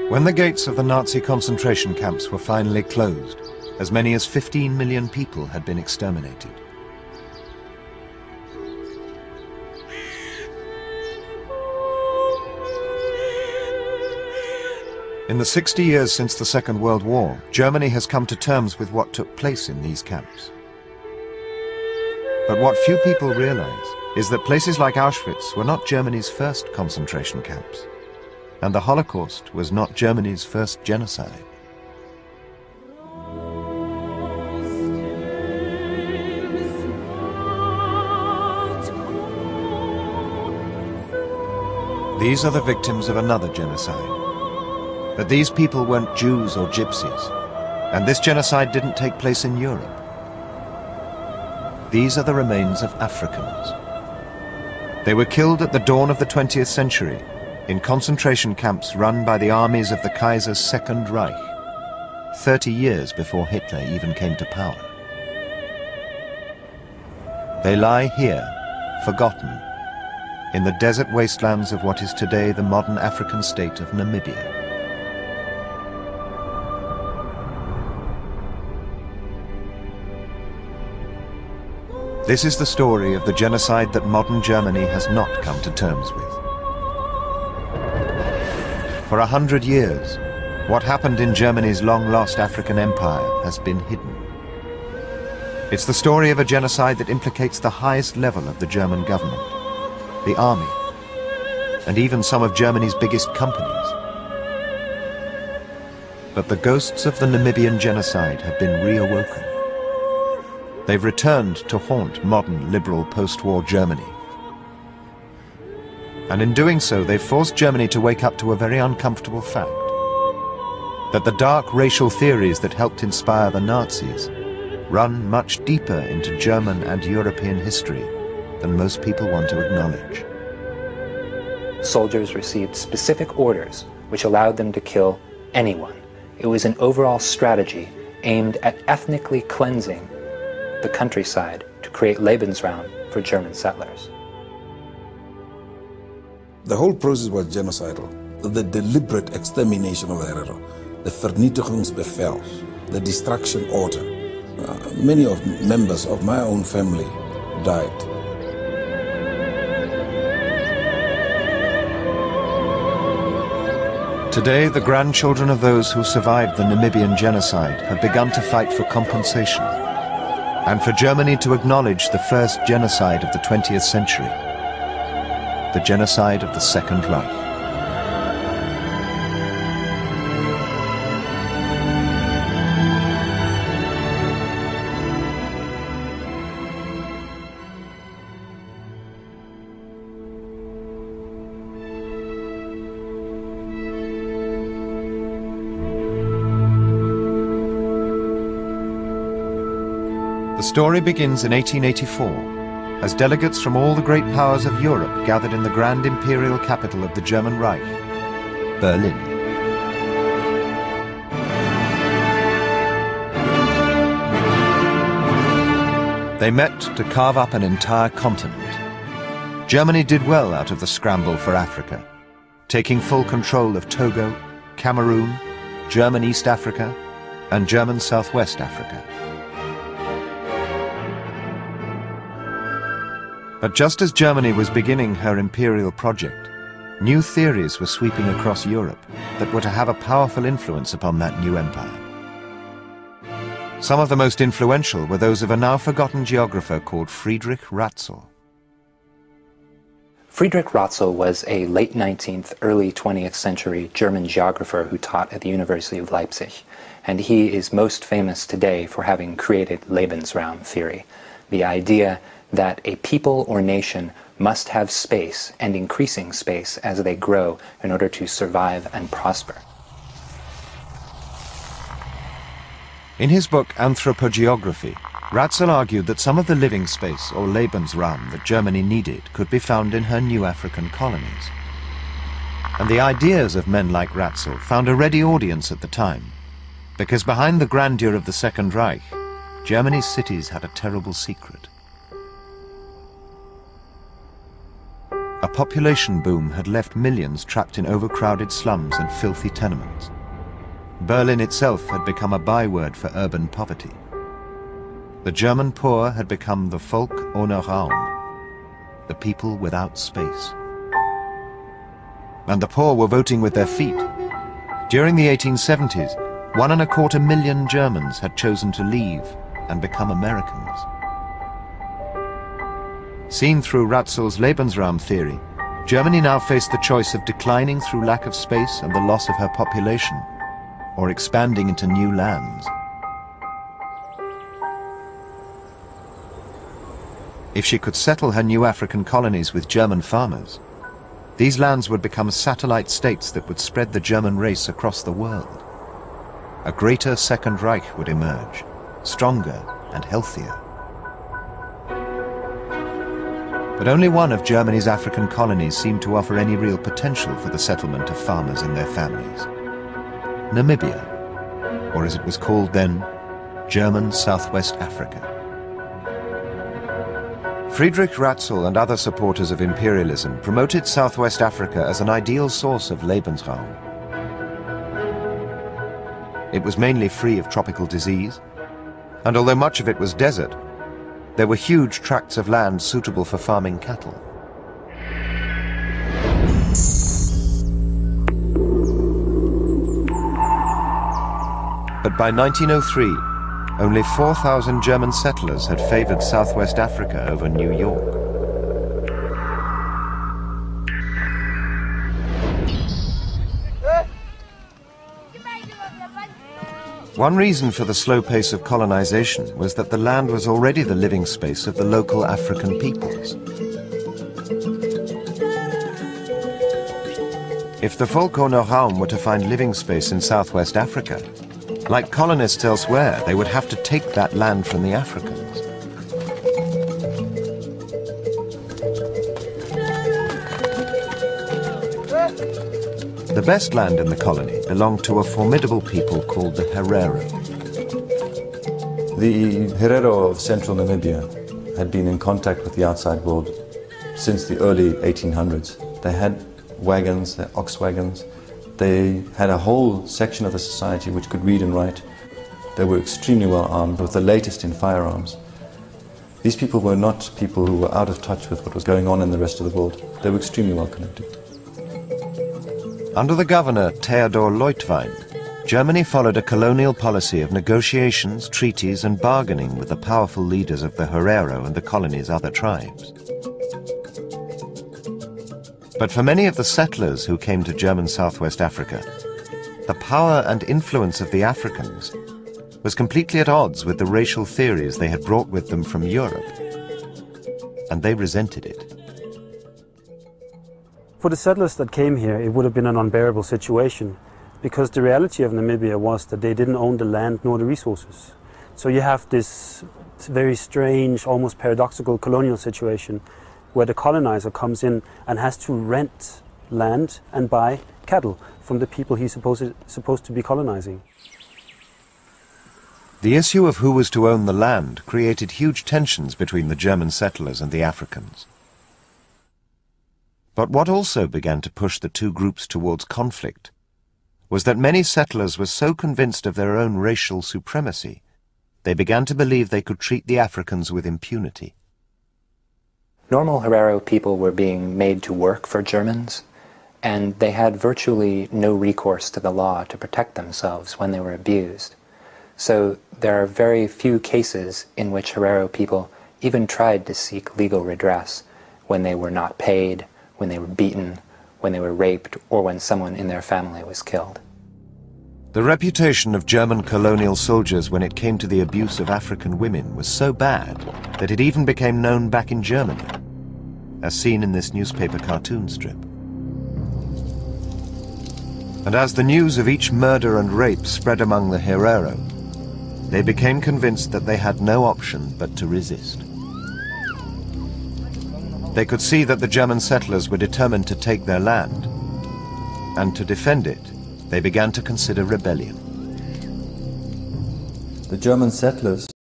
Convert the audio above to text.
When the gates of the Nazi concentration camps were finally closed, as many as 15 million people had been exterminated. In the 60 years since the Second World War, Germany has come to terms with what took place in these camps. But what few people realize is that places like Auschwitz were not Germany's first concentration camps, and the Holocaust was not Germany's first genocide. These are the victims of another genocide. But these people weren't Jews or Gypsies, and this genocide didn't take place in Europe. These are the remains of Africans. They were killed at the dawn of the 20th century in concentration camps run by the armies of the Kaiser's Second Reich, 30 years before Hitler even came to power. They lie here, forgotten, in the desert wastelands of what is today the modern African state of Namibia. This is the story of the genocide that modern Germany has not come to terms with. For 100 years, what happened in Germany's long-lost African empire has been hidden. It's the story of a genocide that implicates the highest level of the German government, the army, and even some of Germany's biggest companies. But the ghosts of the Namibian genocide have been reawoken. They've returned to haunt modern liberal post-war Germany. And in doing so, they've forced Germany to wake up to a very uncomfortable fact: that the dark racial theories that helped inspire the Nazis run much deeper into German and European history than most people want to acknowledge. Soldiers received specific orders which allowed them to kill anyone. It was an overall strategy aimed at ethnically cleansing the countryside to create Lebensraum for German settlers. The whole process was genocidal. The deliberate extermination of the Herero, the Vernietigingsbevel, the destruction order. Many of members of my own family died. Today, the grandchildren of those who survived the Namibian genocide have begun to fight for compensation, and for Germany to acknowledge the first genocide of the 20th century, the genocide of the Second Reich. The story begins in 1884, as delegates from all the great powers of Europe gathered in the grand imperial capital of the German Reich, Berlin. They met to carve up an entire continent. Germany did well out of the scramble for Africa, taking full control of Togo, Cameroon, German East Africa, and German Southwest Africa. But just as Germany was beginning her imperial project, new theories were sweeping across Europe that were to have a powerful influence upon that new empire. Some of the most influential were those of a now-forgotten geographer called Friedrich Ratzel. Friedrich Ratzel was a late 19th, early 20th century German geographer who taught at the University of Leipzig, and he is most famous today for having created Lebensraum theory, the idea that a people or nation must have space, and increasing space as they grow, in order to survive and prosper. In his book Anthropogeography, Ratzel argued that some of the living space, or Lebensraum, that Germany needed could be found in her new African colonies. And the ideas of men like Ratzel found a ready audience at the time, because behind the grandeur of the Second Reich, Germany's cities had a terrible secret. A population boom had left millions trapped in overcrowded slums and filthy tenements. Berlin itself had become a byword for urban poverty. The German poor had become the Volk ohne Raum, the people without space. And the poor were voting with their feet. During the 1870s, 1.25 million Germans had chosen to leave and become Americans. Seen through Ratzel's Lebensraum theory, Germany now faced the choice of declining through lack of space and the loss of her population, or expanding into new lands. If she could settle her new African colonies with German farmers, these lands would become satellite states that would spread the German race across the world. A greater Second Reich would emerge, stronger and healthier. But only one of Germany's African colonies seemed to offer any real potential for the settlement of farmers and their families. Namibia, or as it was called then, German Southwest Africa. Friedrich Ratzel and other supporters of imperialism promoted Southwest Africa as an ideal source of Lebensraum. It was mainly free of tropical disease, and although much of it was desert, there were huge tracts of land suitable for farming cattle. But by 1903, only 4,000 German settlers had favored Southwest Africa over New York. One reason for the slow pace of colonization was that the land was already the living space of the local African peoples. If the Volk ohne Raum were to find living space in Southwest Africa, like colonists elsewhere, they would have to take that land from the Africans. The best land in the colony belonged to a formidable people called the Herero. The Herero of central Namibia had been in contact with the outside world since the early 1800s. They had wagons, their ox wagons. They had a whole section of the society which could read and write. They were extremely well armed with the latest in firearms. These people were not people who were out of touch with what was going on in the rest of the world. They were extremely well connected. Under the governor, Theodor Leutwein, Germany followed a colonial policy of negotiations, treaties and bargaining with the powerful leaders of the Herero and the colony's other tribes. But for many of the settlers who came to German Southwest Africa, the power and influence of the Africans was completely at odds with the racial theories they had brought with them from Europe, and they resented it. For the settlers that came here, it would have been an unbearable situation, because the reality of Namibia was that they didn't own the land nor the resources. So you have this very strange, almost paradoxical colonial situation where the colonizer comes in and has to rent land and buy cattle from the people he's supposed to be colonizing. The issue of who was to own the land created huge tensions between the German settlers and the Africans. But what also began to push the two groups towards conflict was that many settlers were so convinced of their own racial supremacy, they began to believe they could treat the Africans with impunity. Normal Herero people were being made to work for Germans, and they had virtually no recourse to the law to protect themselves when they were abused. So there are very few cases in which Herero people even tried to seek legal redress when they were not paid, when they were beaten, when they were raped, or when someone in their family was killed. The reputation of German colonial soldiers when it came to the abuse of African women was so bad that it even became known back in Germany, as seen in this newspaper cartoon strip. And as the news of each murder and rape spread among the Herero, they became convinced that they had no option but to resist. They could see that the German settlers were determined to take their land, and to defend it, they began to consider rebellion. The German settlers